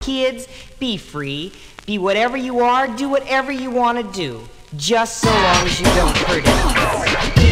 kids, be free. Be whatever you are, do whatever you want to do. Just so long as you don't hurt anyone.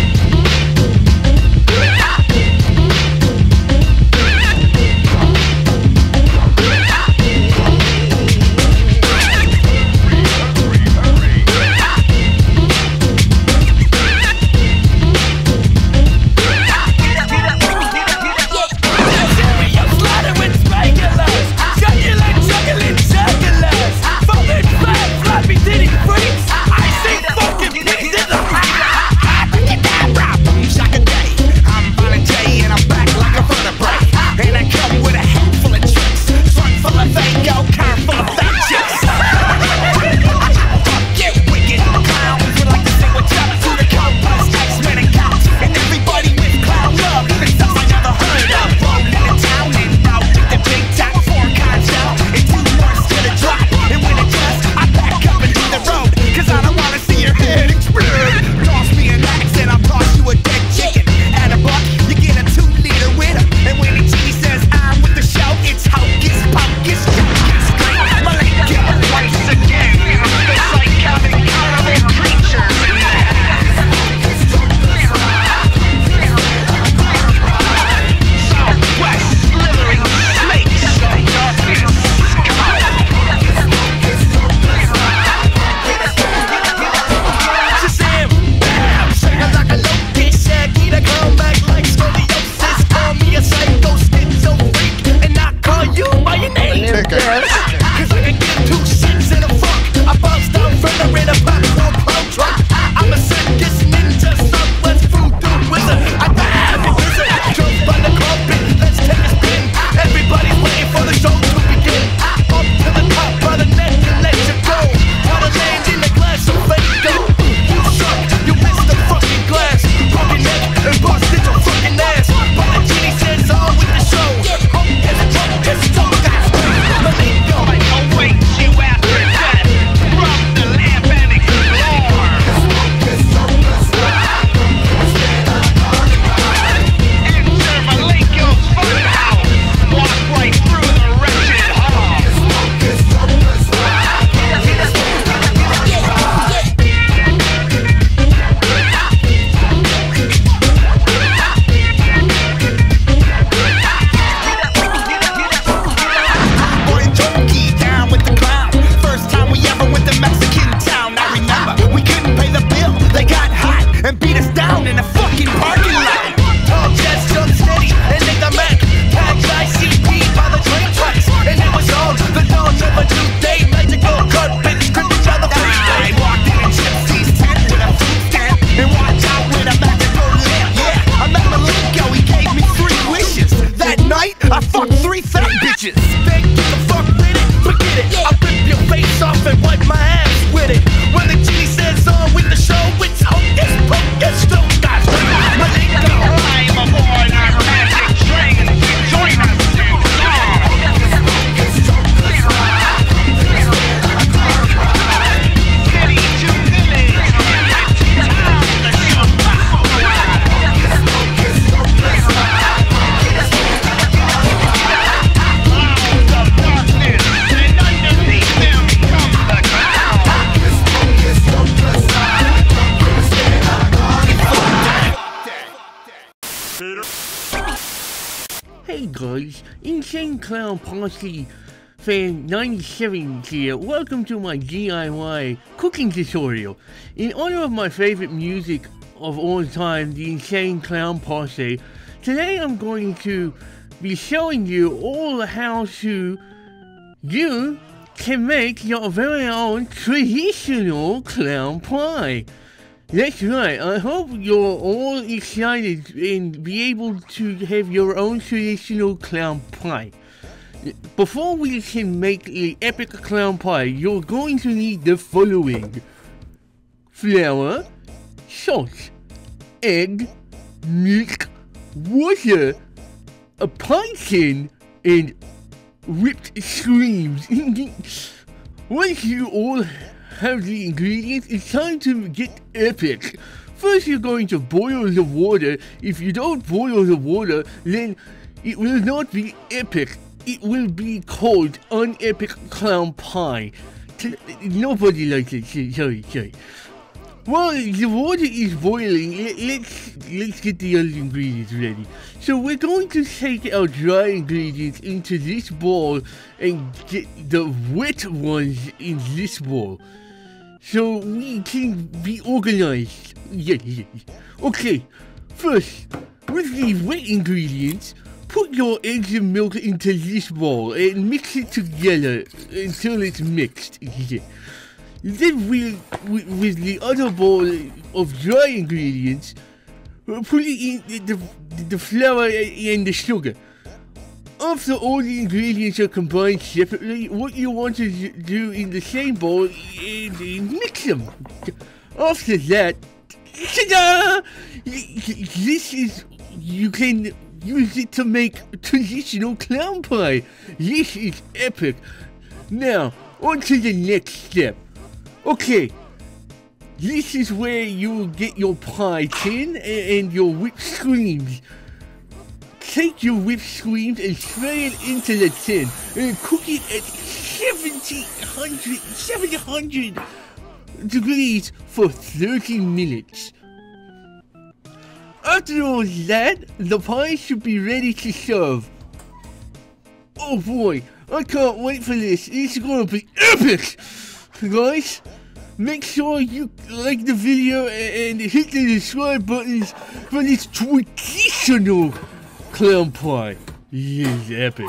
Hey guys, Insane Clown Posse Fan 97 here. Welcome to my DIY cooking tutorial. In honor of my favorite music of all time, the Insane Clown Posse, today I'm going to be showing you all how you can make your very own traditional clown pie. That's right, I hope you're all excited and be able to have your own traditional clown pie. Before we can make the epic clown pie, you're going to need the following: flour, salt, egg, milk, water, a pie tin, and whipped creams. Once you all have the ingredients, it's time to get epic. First, you're going to boil the water. If you don't boil the water, then it will not be epic. it will be called Unepic Clown Pie. Nobody likes it, sorry. While the water is boiling, let's get the other ingredients ready. So we're going to take our dry ingredients into this bowl and get the wet ones in this bowl, so we can be organized. Yeah. Okay, first, with these wet ingredients, put your eggs and milk into this bowl and mix it together until it's mixed. Yeah. Then with the other bowl of dry ingredients, put it in the flour and the sugar. After all the ingredients are combined separately, what you want to do in the same bowl is mix them. After that, ta-da! You can use it to make traditional clown pie. This is epic. Now, on to the next step. Okay, this is where you will get your pie tin and your whipped creams. Take your whipped creams and spray it into the tin and cook it at 700 degrees for 30 minutes. After all that, the pie should be ready to serve. Oh boy, I can't wait for this. It's gonna be epic! Guys, make sure you like the video and hit the subscribe buttons for this traditional clown pie. This is epic.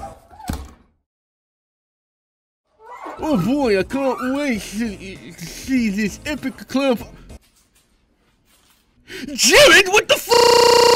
Oh boy, I can't wait to see this epic clown pie. Jared, what the f***?